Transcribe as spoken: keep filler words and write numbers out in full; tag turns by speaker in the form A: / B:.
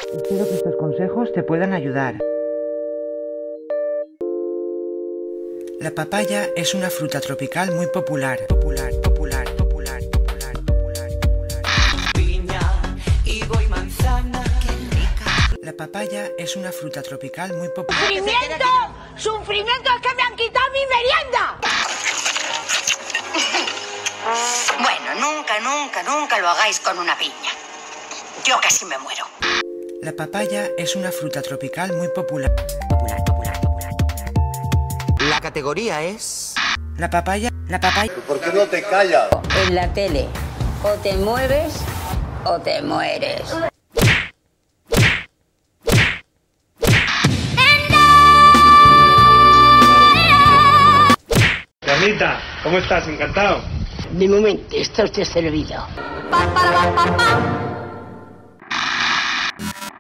A: Espero que estos consejos te puedan ayudar. La papaya es una fruta tropical muy popular. Popular, popular, popular, popular, popular, popular.
B: Piña, higo y manzana. Qué rica.
A: La papaya es una fruta tropical muy popular.
C: ¡Sufrimiento! ¡Sufrimiento! ¡Es que me han quitado mi merienda!
D: Bueno, nunca, nunca, nunca lo hagáis con una piña. Yo casi me muero.
A: La papaya es una fruta tropical muy popular. Popular, popular, popular, popular.
E: La categoría es...
A: La papaya, la papaya.
F: ¿Por qué no te callas?
G: En la tele, o te mueves o te mueres.
H: Carlita, ¿cómo estás? Encantado.
G: De momento, está usted servido.
C: Pa, para, pa, pa, pa.